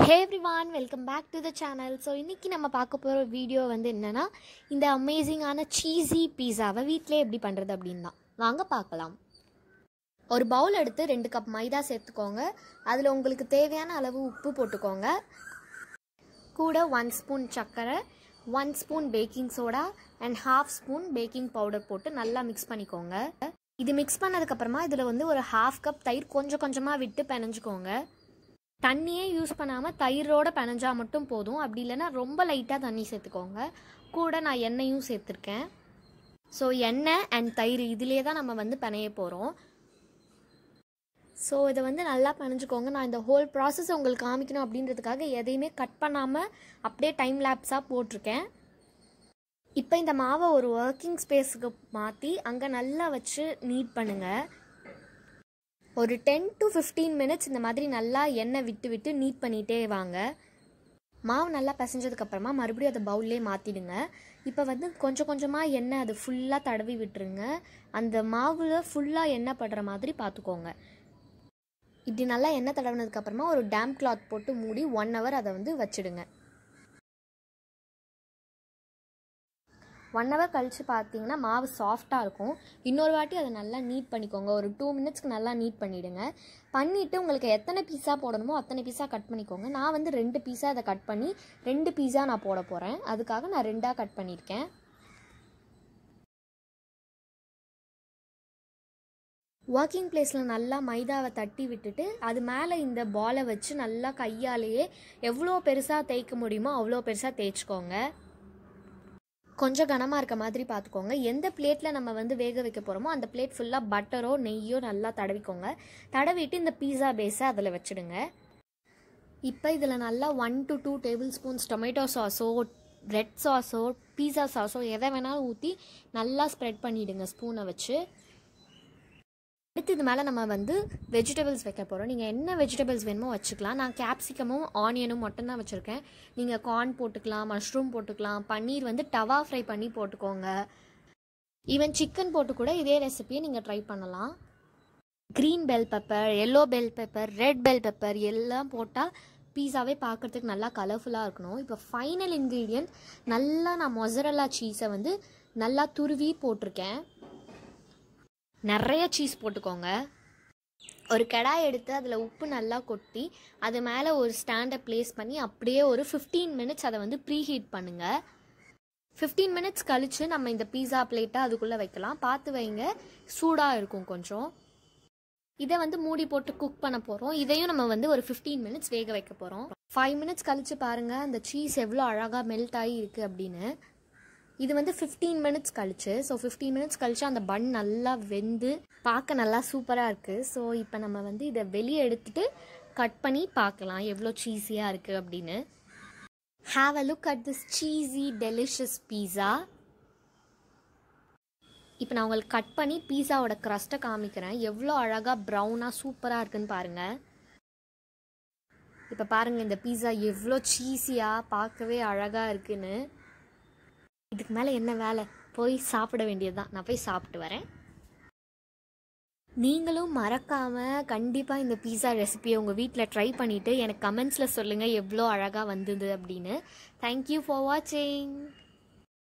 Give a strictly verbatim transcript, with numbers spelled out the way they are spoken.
Hey everyone, welcome back to the channel. So இன்னைக்கு நம்ம பார்க்க போற வீடியோ வந்து என்னன்னா இந்த அமேசிங்கான சீஸி பீஸாவை வீட்லயே எப்படி பண்றது அப்படினா வாங்க பார்க்கலாம். ஒரு பவுல் எடுத்து ரெண்டு கப் மைதா சேர்த்துக்கோங்க. அதுல உங்களுக்கு தேவையான அளவு உப்பு போட்டுக்கோங்க. கூட one ஸ்பூன் சர்க்கரை, one spoon baking soda and half spoon baking powder போட்டு நல்லா மிக்ஸ் பண்ணிக்கோங்க. இது மிக்ஸ் பண்ணதுக்கு அப்புறமா இதுல வந்து ஒரு half கப் தயிர் கொஞ்சம் கொஞ்சமா விட்டு பிணைஞ்சுக்கோங்க. தண்ணியே யூஸ் பண்ணாமல் தயிரோட பிணைஞ்சா மட்டும் போதும். அப்படி இல்லைன்னா ரொம்ப லைட்டாக தண்ணி சேர்த்துக்கோங்க. கூட நான் எண்ணெயும் சேர்த்துருக்கேன். ஸோ எண்ணெய் அண்ட் தயிர் இதிலே தான் நம்ம வந்து பிணைய போகிறோம். ஸோ இதை வந்து நல்லா பிணைஞ்சுக்கோங்க. நான் இந்த ஹோல் ப்ராசஸ் உங்களுக்கு காமிக்கணும் அப்படின்றதுக்காக எதையுமே கட் பண்ணாமல் அப்படியே டைம் லேப்ஸாக போட்டிருக்கேன். இப்போ இந்த மாவை ஒரு ஒர்க்கிங் ஸ்பேஸுக்கு மாற்றி அங்கே நல்லா வச்சு நீட் பண்ணுங்கள். ஒரு டென் டு ஃபிஃப்டீன் மினிட்ஸ் இந்த மாதிரி நல்லா எண்ணெய் விட்டு விட்டு நீட் பண்ணிகிட்டே வாங்க. மாவு நல்லா பிசைஞ்சதுக்கப்புறமா மறுபடியும் அதை பவுல்லே மாற்றிடுங்க. இப்போ வந்து கொஞ்சம் கொஞ்சமாக எண்ணெய் அது ஃபுல்லாக தடவி விட்டுருங்க. அந்த மாவில் ஃபுல்லாக எண்ணெய் படுற மாதிரி பார்த்துக்கோங்க. இப்படி நல்லா எண்ணெய் தடவினதுக்கப்புறமா ஒரு டேம்ப் கிளாத் போட்டு மூடி ஒன் ஹவர் அதை வந்து வச்சுடுங்க. ஒன் ஹவர் கழித்து பார்த்தீங்கன்னா மாவு சாஃப்டாக இருக்கும். இன்னொரு வாட்டி அதை நல்லா நீட் பண்ணிக்கோங்க. ஒரு டூ மினிட்ஸ்க்கு நல்லா நீட் பண்ணிவிடுங்க. பண்ணிவிட்டு உங்களுக்கு எத்தனை பீஸா போடணுமோ அத்தனை பீஸா கட் பண்ணிக்கோங்க. நான் வந்து ரெண்டு பீஸா அதை கட் பண்ணி ரெண்டு பீஸா நான் போட போகிறேன். அதுக்காக நான் ரெண்டாக கட் பண்ணியிருக்கேன். ஒர்க்கிங் பிளேஸில் நல்லா மைதாவை தட்டி விட்டுட்டு அது மேலே இந்த பாலை வச்சு நல்லா கையாலேயே எவ்வளோ பெருசாக தேய்க்க முடியுமோ அவ்வளோ பெருசாக தேய்ச்சிக்கோங்க. கொஞ்சம் கனமாக இருக்க மாதிரி பார்த்துக்கோங்க. எந்த பிளேட்டில் நம்ம வந்து வேக வைக்க போகிறோமோ அந்த பிளேட் ஃபுல்லாக பட்டரோ நெய்யோ நல்லா தடவிக்கோங்க. தடவிட்டு இந்த பீஸா பேஸை அதில் வச்சுடுங்க. இப்போ இதில் நல்லா one to two tablespoons tomato சாஸோ ரெட் சாஸோ பீஸா சாஸோ எதை வேணாலும் ஊற்றி நல்லா ஸ்ப்ரெட் பண்ணிவிடுங்க ஸ்பூனை வச்சு. அடுத்து இது மேலே நம்ம வந்து வெஜிடபிள்ஸ் வைக்க போகிறோம். நீங்கள் என்ன வெஜிடபிள்ஸ் வேணுமோ வச்சுக்கலாம். நான் கேப்சிகமும் ஆனியனும் மட்டும்தான் வச்சுருக்கேன். நீங்கள் கார்ன் போட்டுக்கலாம், மஷ்ரூம் போட்டுக்கலாம், பன்னீர் வந்து டவா ஃப்ரை பண்ணி போட்டுக்கோங்க. ஈவன் சிக்கன் போட்டு கூட இதே ரெசிபியை நீங்கள் ட்ரை பண்ணலாம். Green bell pepper, yellow bell pepper, red bell pepper எல்லாம் போட்டால் பீஸாவே பார்க்குறதுக்கு நல்லா கலர்ஃபுல்லாக இருக்கணும். இப்போ ஃபைனல் இன்க்ரீடியன்ட் நல்லா நான் மொசரல்லா சீஸை வந்து நல்லா துருவி போட்டிருக்கேன். நிறைய சீஸ் போட்டுக்கோங்க. ஒரு கடாய் எடுத்து அதில் உப்பு நல்லா கொட்டி அது மேலே ஒரு ஸ்டாண்டை ப்ளேஸ் பண்ணி அப்படியே ஒரு ஃபிஃப்டீன் மினிட்ஸ் அதை வந்து ப்ரீ ஹீட் பண்ணுங்கள். ஃபிஃப்டீன் மினிட்ஸ் கழித்து நம்ம இந்த பீஸா பிளேட்டை அதுக்குள்ளே வைக்கலாம். பார்த்து வைங்க, சூடாக இருக்கும் கொஞ்சம். இதை வந்து மூடி போட்டு குக் பண்ண போகிறோம். இதையும் நம்ம வந்து ஒரு ஃபிஃப்டீன் மினிட்ஸ் வேக வைக்க போகிறோம். ஃபைவ் மினிட்ஸ் கழித்து பாருங்கள் அந்த சீஸ் எவ்வளோ அழகாக மெல்ட் ஆகி இருக்குது அப்படின்னு. இது வந்து ஃபிஃப்டீன் மினிட்ஸ் கழிச்சு. ஸோ ஃபிஃப்டீன் மினிட்ஸ் கழிச்சு அந்த பன் நல்லா வெந்து பார்க்க நல்லா சூப்பராக இருக்குது. ஸோ இப்போ நம்ம வந்து இதை வெளியே எடுத்துகிட்டு கட் பண்ணி பார்க்கலாம் எவ்வளோ சீஸியாக இருக்குது அப்படின்னு. Have a look at this cheesy delicious pizza. இப்போ நான் உங்களுக்கு கட் பண்ணி பீஸாவோட க்ரஸ்ட்டை காமிக்கிறேன். எவ்வளோ அழகாக ப்ரௌனாக சூப்பராக இருக்குன்னு பாருங்கள். இப்போ பாருங்கள் இந்த பீஸா எவ்வளோ சீஸியாக பார்க்கவே அழகாக இருக்குன்னு. இதுக்கு மேலே என்ன வேலை, போய் சாப்பிட வேண்டியது தான். நான் போய் சாப்பிட்டு வரேன். நீங்களும் மறக்காமல் கண்டிப்பாக இந்த பீஸா ரெசிபியை உங்கள் வீட்டில் ட்ரை பண்ணிவிட்டு எனக்கு கமெண்ட்ஸில் சொல்லுங்கள் எவ்வளோ அழகாக வந்தது அப்படின்னு. தேங்க்யூ ஃபார் வாட்சிங்.